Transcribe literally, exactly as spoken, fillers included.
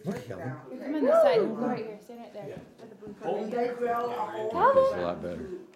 Look at Calvin. You come on this side. Go right here. Stand right there. Yeah. With the blue flag. Hold that grill, I'll hold Calvin. It's a lot better.